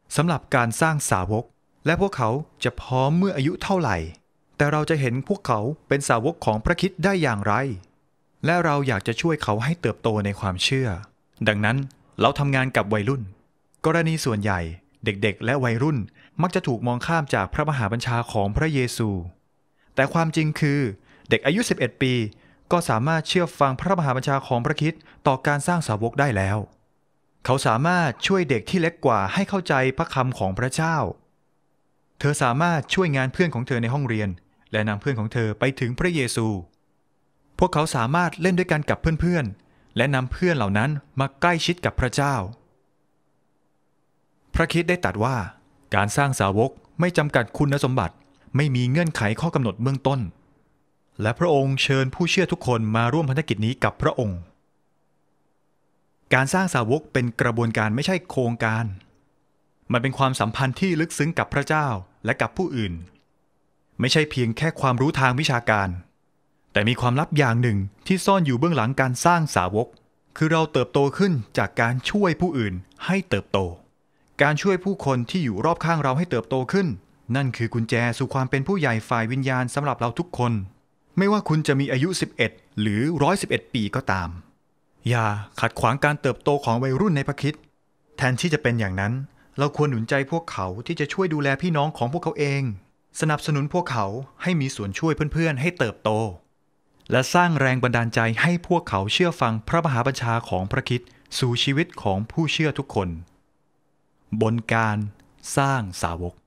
สำหรับการสร้างสาวกและพวกเขาจะพร้อมเมื่ออายุเท่าไหร่แต่เราจะเห็นพวกเขาเป็นสาวกของพระคริสต์ได้อย่างไรและเราอยากจะช่วยเขาให้เติบโตในความเชื่อดังนั้นเราทำงานกับวัยรุ่นกรณีส่วนใหญ่เด็กๆและวัยรุ่นมักจะถูกมองข้ามจากพระมหาบัญชาของพระเยซูแต่ความจริงคือเด็กอายุ11 ปีก็สามารถเชื่อฟังพระมหาบัญชาของพระคริสต์ต่อการสร้างสาวกได้แล้วเขาสามารถช่วยเด็กที่เล็กกว่าให้เข้าใจพระคำของพระเจ้าเธอสามารถช่วยงานเพื่อนของเธอในห้องเรียนและนำเพื่อนของเธอไปถึงพระเยซูพวกเขาสามารถเล่นด้วยกันกับเพื่อนๆและนำเพื่อนเหล่านั้นมาใกล้ชิดกับพระเจ้าพระคริสต์ได้ตรัสว่าการสร้างสาวกไม่จำกัดคุณสมบัติไม่มีเงื่อนไขข้อกำหนดเบื้องต้นและพระองค์เชิญผู้เชื่อทุกคนมาร่วมพันธกิจนี้กับพระองค์การสร้างสาวกเป็นกระบวนการไม่ใช่โครงการมันเป็นความสัมพันธ์ที่ลึกซึ้งกับพระเจ้าและกับผู้อื่นไม่ใช่เพียงแค่ความรู้ทางวิชาการแต่มีความลับอย่างหนึ่งที่ซ่อนอยู่เบื้องหลังการสร้างสาวกคือเราเติบโตขึ้นจากการช่วยผู้อื่นให้เติบโตการช่วยผู้คนที่อยู่รอบข้างเราให้เติบโตขึ้นนั่นคือกุญแจสู่ความเป็นผู้ใหญ่ฝ่ายวิญญาณสำหรับเราทุกคนไม่ว่าคุณจะมีอายุ11หรือ111 ปีก็ตามอย่าขัดขวางการเติบโตของวัยรุ่นในพระคริสต์แทนที่จะเป็นอย่างนั้นเราควรหนุนใจพวกเขาที่จะช่วยดูแลพี่น้องของพวกเขาเองสนับสนุนพวกเขาให้มีส่วนช่วยเพื่อนๆให้เติบโตและสร้างแรงบันดาลใจให้พวกเขาเชื่อฟังพระมหาบัญชาของพระคริสต์สู่ชีวิตของผู้เชื่อทุกคนบนการสร้างสาวก